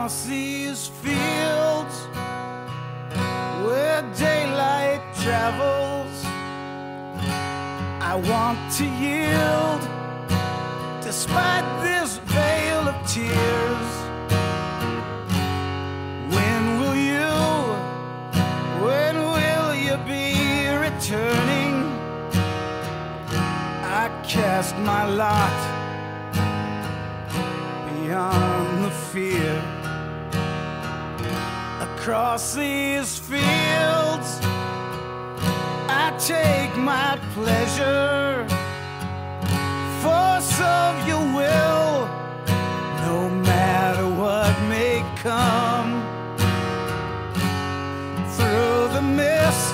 across these fields where daylight travels. I want to yield despite this veil of tears. When will you be returning? I cast my lot beyond the fear. Across these fields I take my pleasure. Force of your will, no matter what may come. Through the mist